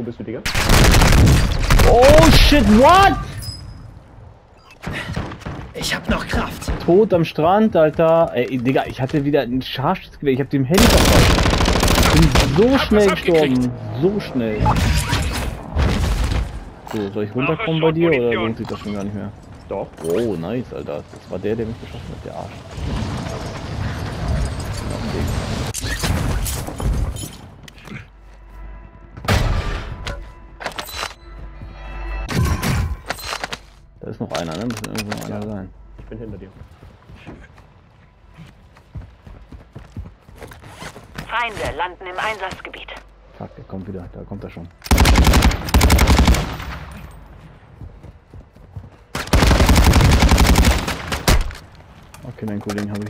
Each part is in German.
bist du, Digga? Oh shit, what? Ich hab noch Kraft. Tot am Strand, Alter. Ey, Digga, ich hatte wieder ein Scharfschützengewehr. Ich hab dem Handy verpasst. Ich bin so schnell gestorben. So schnell. So, soll ich runterkommen bei dir oder lohnt sich das schon gar nicht mehr? Doch. Oh, nice, Alter. Das war der mich geschossen hat, der Arsch. Da ist noch einer, ne? Muss irgendwo noch einer sein. Ich bin hinter dir. Feinde landen im Einsatzgebiet. Fuck, der kommt wieder. Da kommt er schon. Okay, den Kollegen habe ich.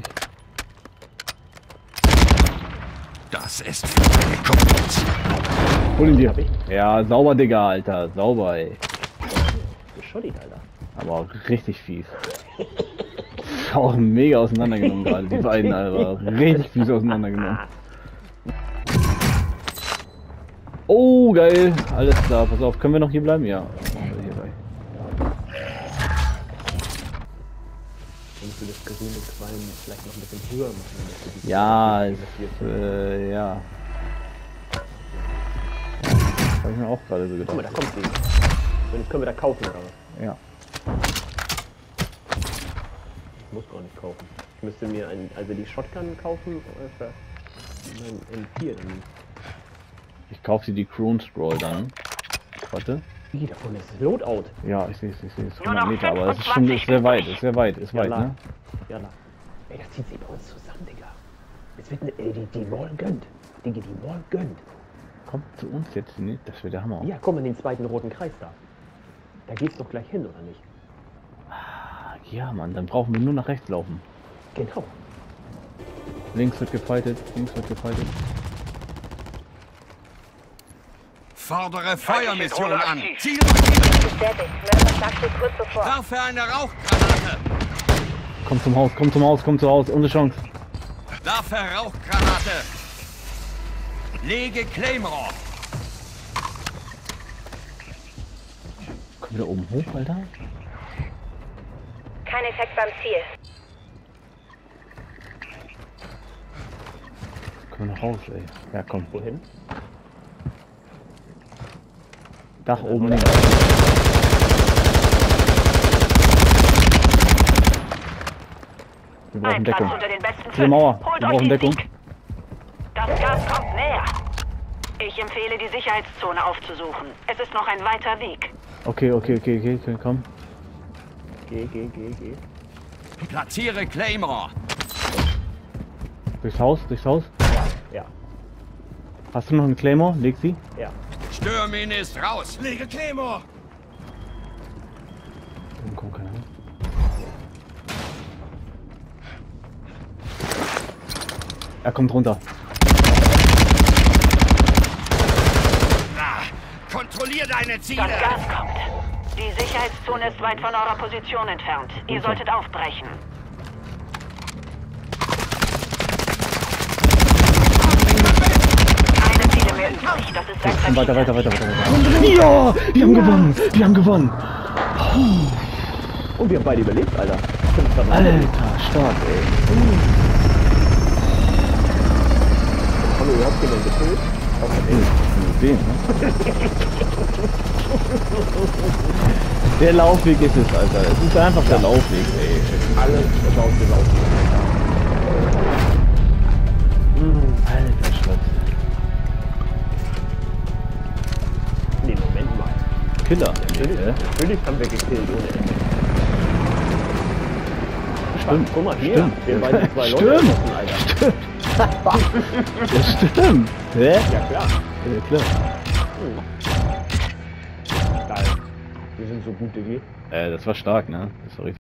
Das ist für meine Kumpels. Hol ihn dir. Ja, sauber, Digga, Alter. Sauber, ey. Geschottet, Alter. Aber auch richtig fies. Auch mega auseinandergenommen gerade, die beiden, Alter. Richtig fies auseinandergenommen. Oh, geil. Alles klar, pass auf. Können wir noch hier bleiben? Ja. Hierbei. Und du das grüne Qualm vielleicht noch ein bisschen höher machen. Ja, ja. Das habe ich mir auch gerade so Guck mal, gedacht. da kommt sie. Und können wir da kaufen oder was? Ja. Ich muss gar nicht kaufen. Ich müsste mir also die Shotgun kaufen für mein M4. Ich kaufe dir die Crown Scroll dann. Warte. Wie, da vorne ist das Loadout. Ja, ich sehe es. 100 noch Meter, aber es ist schon ist sehr weit. Ist weit, ne? Ja, na. Ey, das zieht sich bei uns zusammen, Digga. Jetzt wird die Wall gönnt. Digga, die Wall gönnt. Kommt zu uns jetzt nicht, das wird der Hammer. Ja, komm in den zweiten roten Kreis da. Da geht's doch gleich hin, oder nicht? Ja, Mann, dann brauchen wir nur nach rechts laufen. Genau. Links wird gefightet, Fordere Feuermission an. Ziel Bestätigt. Mörder sagte kurz zuvor. Werfe eine Rauchgranate. Komm zum Haus, unsere Chance. Werfe Rauchgranate. Lege Claymore. Komm wieder oben hoch, Alter. Kein Effekt beim Ziel. Komm nach Haus, ey. Ja, komm. Wohin? Dach oben links. Wir brauchen Ein Platz Deckung. unter den besten Diese 5. Mauer, wir Holt brauchen euch den Deckung. Sieg. Das Gas kommt näher. Ich empfehle, die Sicherheitszone aufzusuchen. Es ist noch ein weiter Weg. Okay, komm. Geh. Platziere Claymore. Durchs Haus. Ja. Hast du noch einen Claymore? Leg sie. Ja. Stürmine ist raus. Lege Claymore. Oben kommt keiner. Er kommt runter. Kontrollier deine Ziele. Das Gas kommt. Die Sicherheitszone ist weit von eurer Position entfernt. Ihr solltet aufbrechen. Keine Ziele mehr übrig. Das ist ein Weiter. Ja, die haben gewonnen. Und wir haben beide überlebt, Alter. Alter, stark, ey. Haben wir überhaupt jemanden getötet? Den, ne? Der Laufweg ist es, Alter. Es ist einfach der Laufweg, ey. Alles ist ausgelaufen. Alter Schatz. Nee, Moment mal. Killer. Natürlich haben wir gekillt ohne Ende. Stimmt. Guck mal hier. Stimmt. Wir beide zwei Leute Stimmt. erschossen, Alter. Das stimmt. Hä? Ja klar. Ja, klar. Geil. Wir sind so gute wie. Das war stark, ne? Das war richtig.